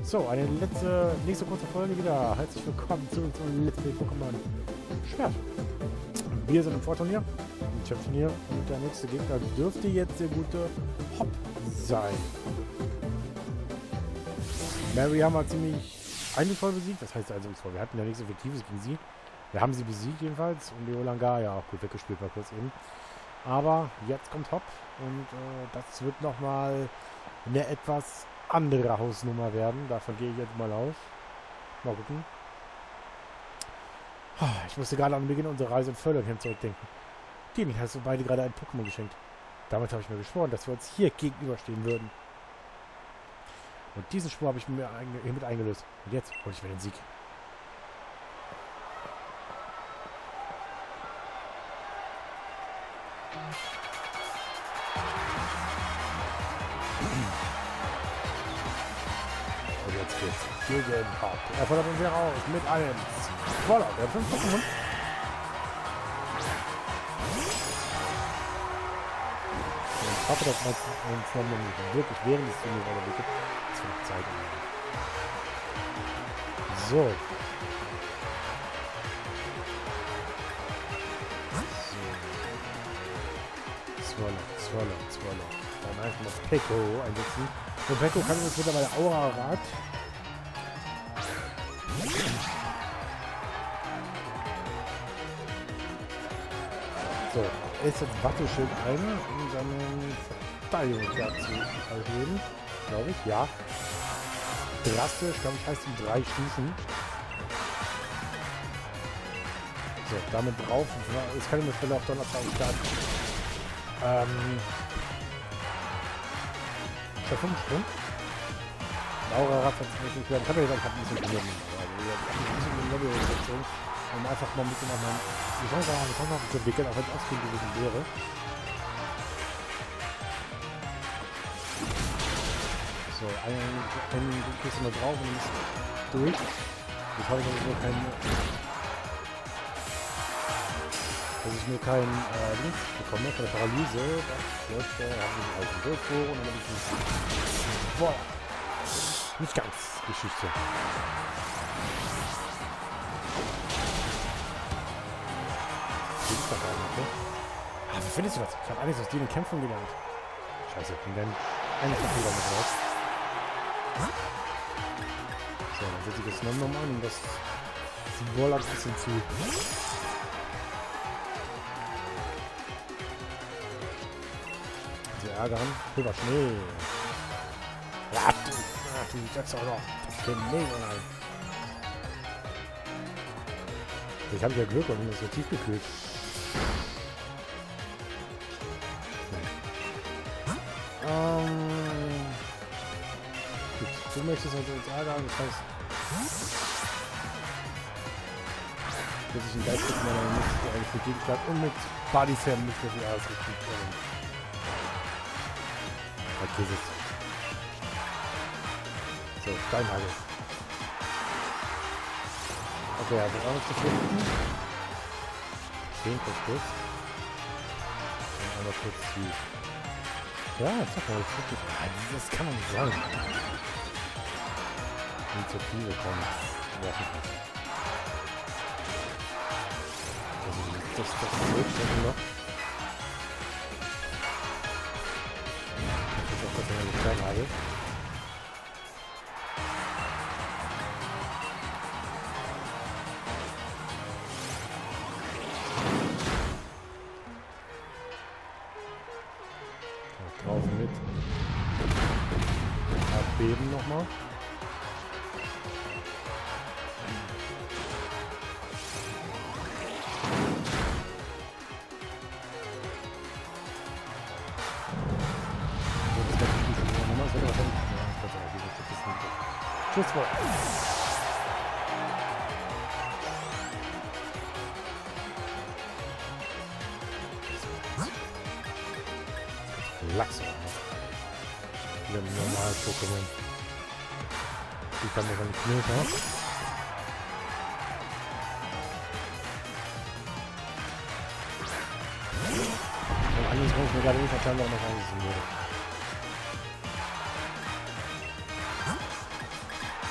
So, eine nächste kurze Folge wieder. Herzlich willkommen zu unserem Let's Play Pokémon Schwert. Wir sind im Vorturnier, im Chefturnier, und der nächste Gegner dürfte jetzt der gute Hop sein. Mary haben wir ziemlich eindrucksvoll besiegt, das heißt eindrucksvoll. Wir hatten ja nichts Effektives gegen sie. Wir haben sie besiegt jedenfalls und Leolanga ja auch gut weggespielt war kurz eben. Aber jetzt kommt Hop und das wird nochmal eine etwas andere Hausnummer werden. Davon gehe ich jetzt mal aus. Mal gucken. Ich musste gerade an den Beginn unserer Reise in Völlerkamp zurückdenken. Denen hast du beide gerade ein Pokémon geschenkt. Damit habe ich mir geschworen, dass wir uns hier gegenüberstehen würden. Und diesen Spur habe ich mir hiermit eingelöst. Und jetzt hole ich mir den Sieg. Und jetzt geht's gegen Hop. Er fordert uns heraus mit einem Voller. Der hat 5 Pokémon. Ich hoffe, dass man uns noch wirklich während des Turniers weiterentwickelt. Das wird Zeit. So. Swallow. Dann einfach mal Peko einsetzen. Und Peko kann jetzt mittlerweile Aura-Rad. So, er ist jetzt Watteschild ein, um seinen Verteidigungswert zu erhöhen. Glaube ich, ja. Drastisch, glaube ich, heißt ihm 3 Stufen. So, damit drauf. Jetzt kann ich mir vielleicht auch Donnerstag starten. Der 5-Sprung. Aura-Rad hat es nicht gehört. Ich habe ja gesagt, ich habe ein bisschen Probleme. Also, ich habe ein bisschen eine Level-Situation, um einfach mal ein bisschen auf die Chance zu entwickeln, auch wenn es ausgehend gewesen wäre. So, einen kriegst du mal drauf und dann ist durch. Jetzt habe ich aber nur kein Links bekommen von der Paralyse. Das haben wir halt einen Durchbruch und dann ist es boah, nicht ganz Geschichte. Wie findest du das? Ich habe alles aus den Kämpfen gelernt. Scheiße, ich bin dann eine Fehler mit raus. So, dann setze ich das nochmal an und das Wohl ein bisschen zu. Sie ärgern. Pulver Schnee. Ja, du sagst auch noch. Nee, nein. Ich habe ja Glück und bin so tief gekühlt. Gut, du möchtest uns ärgern, das heißt, dass ich einen Geist mit meiner Liste eigentlich mit Gegenstand und mit Body Sam nicht mehr viel ausrichten können. Okay, so, Steinhagel. Okay, also auch nicht zu finden. 10 kurz kurz. Und einmal kurz die. Ja, sag mal, das kann man nicht sagen. Initiative kommt. Ja, das wird noch. Das ist auch das, was ich klein habe. Drauf mit. Abbeben nochmal. Tschüss, Lachs. Wieder ein normales Pokémon. Die kann man nicht knöpfen. Eigentlich muss ich mir gerade nicht verstanden, warum das eigentlich so wurde.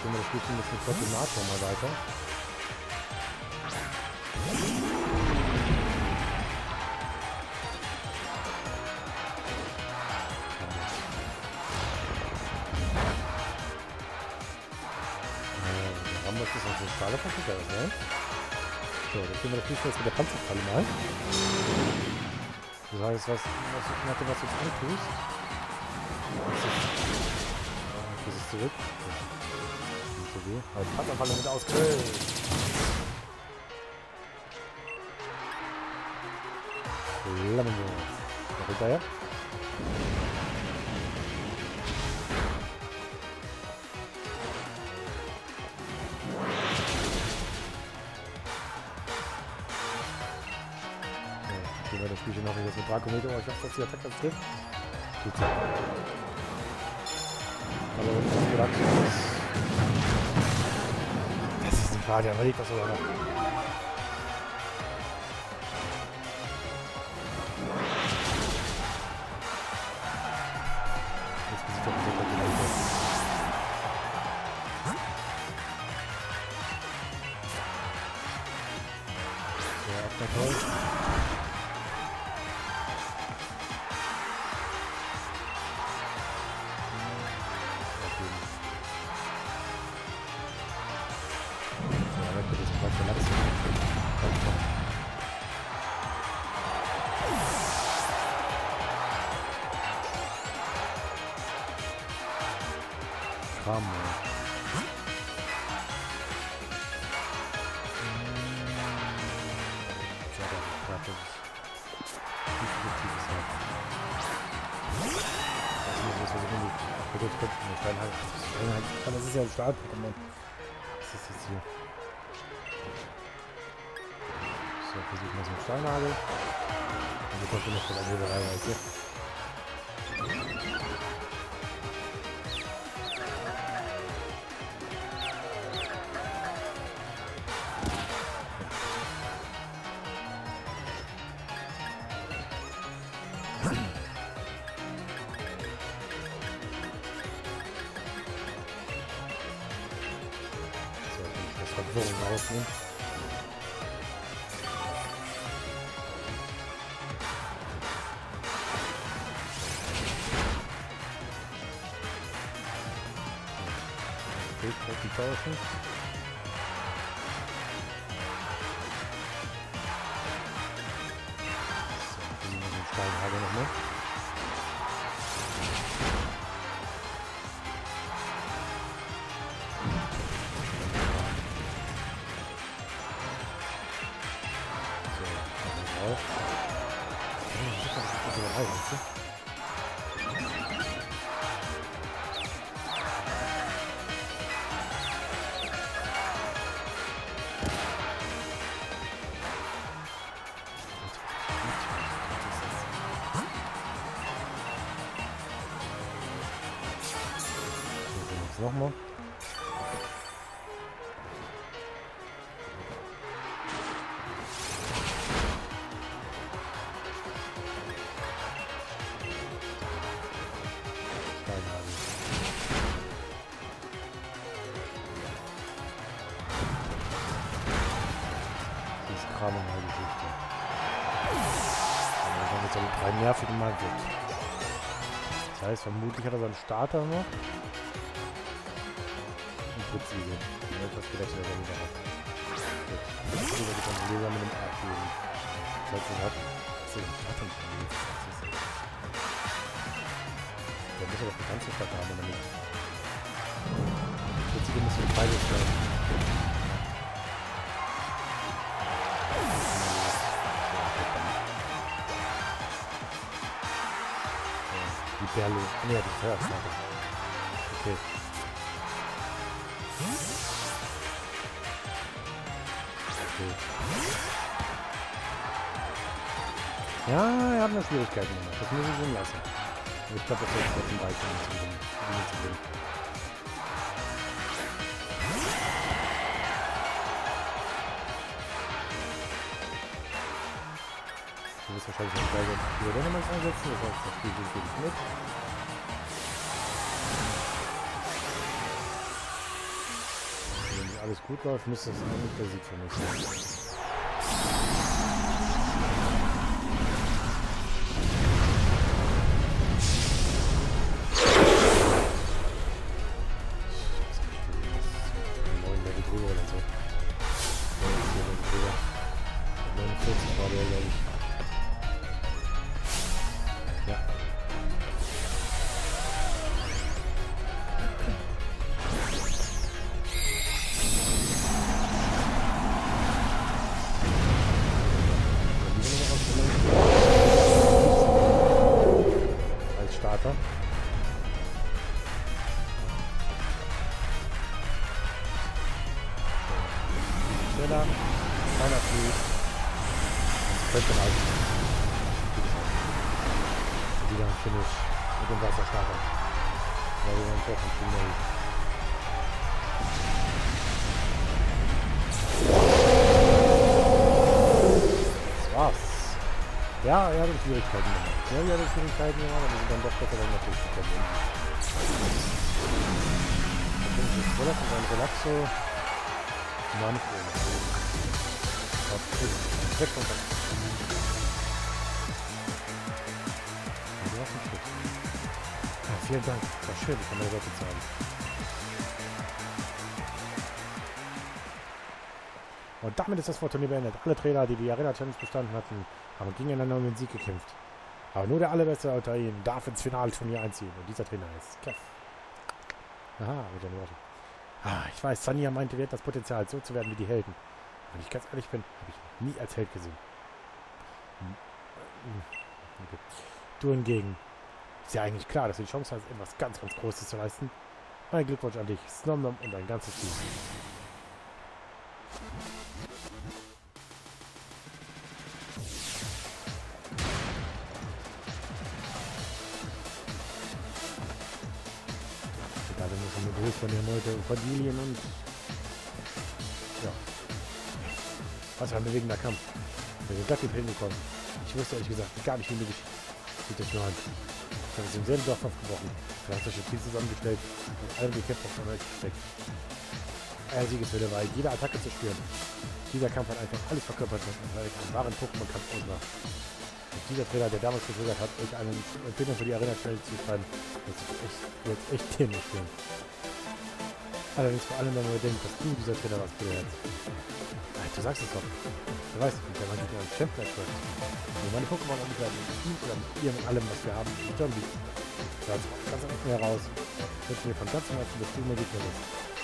spielen wir das Spielchen jetzt mit Fortunato mal weiter. Rambos ist auch so ein Stahle Computer, ne? So, dann spielen wir das Spielchen jetzt mit der Panzerfalle mal. Das heißt, was du jetzt antust. Das ist zurück. Nicht so weh. Aber die Panzerfalle mit ausgefüllt. Lemon. Noch hinterher. Gehen wir das Spielchen noch jetzt mit Dracometer. Ich hoffe, dass die Attacke trifft. Gut so. Aber wenn ich das gedacht habe, das ist ein Guardian, überlegt das sogar noch. Jetzt muss ich doch nicht mehr gleich. Ja, auch mal toll. Kram, das ist ja ein Stahl-Pokémon. Was ist jetzt hier? So, versuchen wir so einen Steinhagel. Und wir kommen noch von der Heberei, weißt du? Verwirrung rausnehmen. Fähigkeiten tauschen. So, nehmen wir den Steinhagel nochmal. Nochmal. Dieses Kram in der Geschichte. Aber dann jetzt alle 3 nervigen Mal weg. Das heißt, vermutlich hat er seinen Starter noch. Präzise. Etwas gerechnet, wenn er hat. Gut. Jetzt wird er den Leser mit dem A geben. Das heißt, er hat 10 Starten von mir. Der muss ja doch die ganze Stadt haben, oder nicht? Präzise muss für beides sein. Die Berlo. Ne, die Feuerstarter. Okay. Ja, wir haben noch Schwierigkeiten gemacht. Das muss ich schon lassen. Aber ich glaube, das ist jetzt ein Beispiel zu gewinnen. Du wirst wahrscheinlich noch gleich die Dynamax einsetzen. Das heißt, das Spiel geht nicht mit. alles gut läuft, müsste es eigentlich der Sieg für mich sein. Schneller, kleiner Flug. Das könnte reichen. Wieder ein Finish mit dem Wasserstarter. Ja, wir haben doch ein Finale. Das war's. Ja, er hatte Schwierigkeiten gemacht. Ja, er hatte Schwierigkeiten gemacht, aber wir sind dann doch besser dann natürlich gekommen. Relax und ein Relaxo. Mann, weg von weg. Du hast einen Schritt. Ja, vielen Dank. Das war schön, ich kann meine Leute zeigen. Und damit ist das Turnier beendet. Alle Trainer, die Arena Challenge bestanden hatten, haben gegeneinander um den Sieg gekämpft. Aber nur der allerbeste unter ihnen darf ins Finalturnier einziehen. Und dieser Trainer ist Kev. Aha, mit der Worte. Ich weiß, Sanja meinte, wir hätten das Potenzial, so zu werden wie die Helden. Wenn ich ganz ehrlich bin, habe ich nie als Held gesehen. Okay. Du hingegen. Ist ja eigentlich klar, dass du die Chance hast, etwas ganz, ganz Großes zu leisten. Mein Glückwunsch an dich, Snomnom und dein ganzes Team. Von den Leuten, von Lilien und ja. Was für ein bewegender Kampf. Wir sind glatt hingekommen. Ich wusste ehrlich gesagt gar nicht, wie mir geschieht. Sieht das nur an. Ich habe es im selben Dorf aufgebrochen. Dann hast du das Team zusammengestellt und allem gekämpft auf der Welt gesteckt. Euer Siegeswille war jede Attacke zu spüren. Dieser Kampf hat einfach alles verkörpert, was einen wahren Pokémon-Kampf ausmacht. Und dieser Trainer, der damals gezögert hat, euch eine Empfehlung für die Arena-Challenge zu schreiben, das ist echt dämlich schön. Allerdings vor allem, wenn man bedenkt, dass du dieser Trainer warst für dein Herz. Du sagst es doch. Du weißt, der Mann geht ja ein Champion wird. Und meine Pokémon und ich werden mit ihm oder mit ihr, mit allem, was wir haben, mit John liegt. Da ist ganz am Ende heraus. Ich wünsche mir von ganzem Herzen, dass du mir Gegner bist.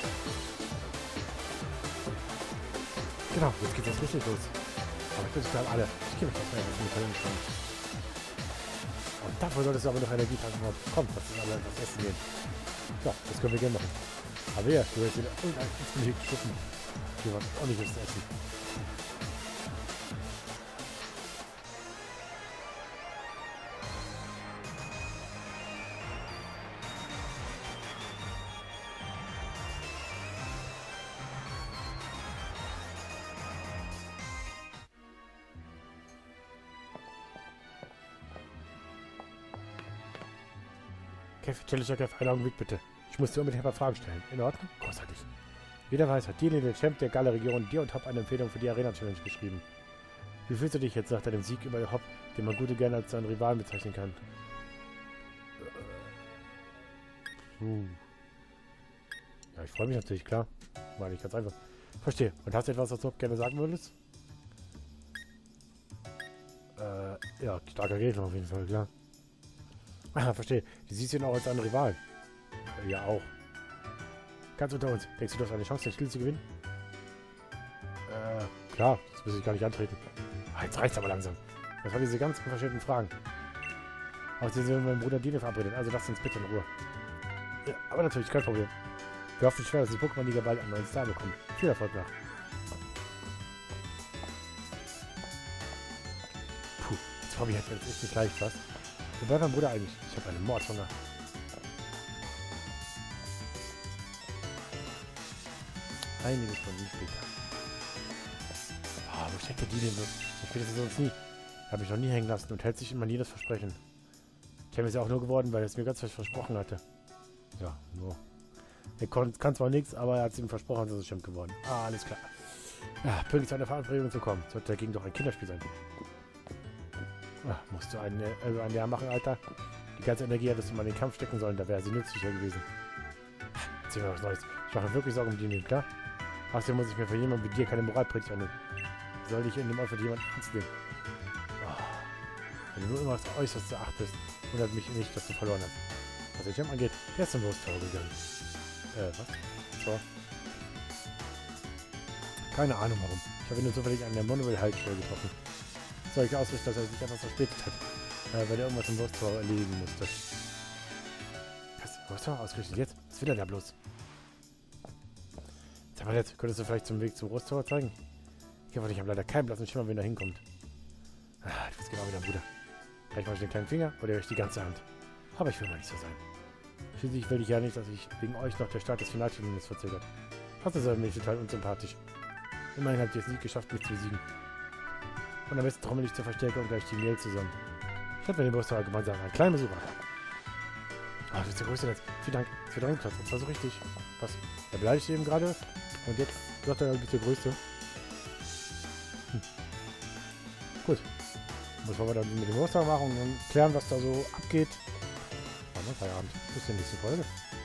Genau, jetzt geht das richtig los. Aber ich bin total alle. Ich gebe mich das mal, was ich mit Köln kann. Und dafür solltest du aber noch Energie tanken. Komm, lass uns alle etwas essen gehen. Ja, das können wir gerne machen. Aber ja, du hast wieder irgendein Weg geschuppen. Hier war ordentliches Essen. Kev, Challenger Kev, einen Augenblick bitte. Ich muss dir unbedingt ein paar Fragen stellen. In Ordnung? Großartig. Jeder weiß, hat Dili, der Champ der Galle-Region, dir und Hop eine Empfehlung für die Arena-Challenge geschrieben. Wie fühlst du dich jetzt nach deinem Sieg über Hop, den man gut gerne als seinen Rivalen bezeichnen kann? Ja, ich freue mich natürlich, klar. War nicht ganz einfach. Verstehe. Und hast du etwas, was du Hop gerne sagen würdest? Ja, starker Gegner auf jeden Fall, klar. Verstehe. Du siehst ihn auch als einen Rivalen. Ja, auch. Ganz unter uns. Denkst du, du hast eine Chance, das Spiel zu gewinnen? Klar. Das muss ich gar nicht antreten. Jetzt reicht's aber langsam. Das waren diese ganzen verschiedenen Fragen. Außerdem sind wir mit meinem Bruder Dine verabredet. Also lasst uns bitte in Ruhe. Ja, aber natürlich, kein Problem. Wir hoffen schwer, dass die Pokémon-Liga bald einen neuen Star bekommt. Viel Erfolg nach. Puh, das Hobby hat jetzt echt nicht leicht, was? Wo bleibt mein Bruder eigentlich? Ich habe einen Mordhunger. Einige Stunden später. Wo steckt der Deal denn? So spät ist es sonst nie. Er hat mich noch nie hängen lassen und hält sich immer nie das Versprechen. Ich habe es ja auch nur geworden, weil er es mir ganz fest versprochen hatte. Ja, nur. Er kann zwar nichts, aber er hat es ihm versprochen, dass es stimmt geworden. Ah, alles klar. Ja, pünktlich zu einer Verabredung zu kommen. Sollte dagegen doch ein Kinderspiel sein. Ach, musst du ein Jahr machen, Alter? Die ganze Energie hättest du mal in den Kampf stecken sollen, da wäre sie nützlicher gewesen. Erzähl mir was Neues. Ich mache mir wirklich Sorgen um die Nehmen, klar? Außerdem muss ich mir für jemanden wie dir keine Moralpredigt annehmen. Soll ich in dem Ort für jemanden ernst nehmen? Oh, wenn du nur immer das Äußerste achtest, wundert mich nicht, dass du verloren hast. Was den Jam angeht, der ist zum Wursttor gegangen. Was? So. Keine Ahnung warum. Ich habe ihn nur zufällig an der Monorail-Haltestelle getroffen. Solche Ausrichtung, dass er sich etwas verspätet hat. Weil er irgendwas im Wursttor erledigen musste. Was? Wursttor? Ausgerechnet jetzt? Was will er da bloß? Sag mal jetzt, könntest du vielleicht zum Weg zum Wursttor zeigen? Ich habe leider keinen blassen Schimmer, wenn er hinkommt. Ah, du bist genau wie dein Bruder. Vielleicht mache ich den kleinen Finger oder die ganze Hand. Aber ich will mal nicht so sein. Schließlich will ich ja nicht, dass sich wegen euch noch der Start des Finalturniers verzögert. Das ist mir total unsympathisch. Immerhin habt ihr es nicht geschafft, mich zu besiegen. Und am besten trommel ich zur Verstärkung gleich die Mail zusammen. Ich hätte mir den Wursttor gemeinsam einen kleinen Besuch machen. Ah, du bist der Größte jetzt. Vielen Dank. Das wird Ringplatz. Das war so richtig. Was? Er beleidigt eben gerade. Und jetzt sagt er, du bist der Größte. Gut. Muss man dann mit dem Wursttor machen und dann klären, was da so abgeht. Feierabend. Bis zur nächsten Folge.